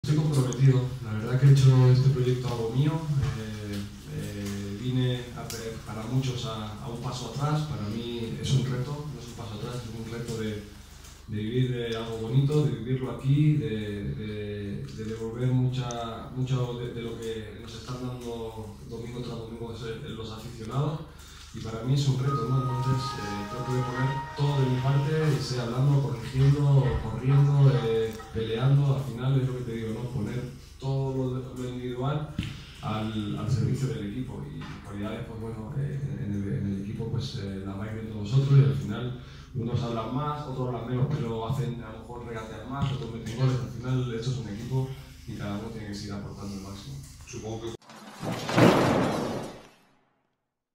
Estoy comprometido, la verdad que he hecho este proyecto algo mío, vine para muchos a un paso atrás, para mí es un reto, no es un paso atrás, es un reto de vivir de algo bonito, de vivirlo aquí, de devolver mucho de lo que nos están dando domingo tras domingo los aficionados, y para mí es un reto, ¿no? Entonces trato de poner todo de mi parte, sea hablando, corrigiendo, corriendo, peleando. Al final es lo que te digo, ¿no? Poner todo lo individual al servicio del equipo, y cualidades, pues bueno, en el equipo pues las vais viendo vosotros, y al final unos hablan más, otros hablan menos, pero hacen a lo mejor regatear más, otros meten goles. Al final esto es un equipo y cada uno tiene que seguir aportando el máximo. Supongo que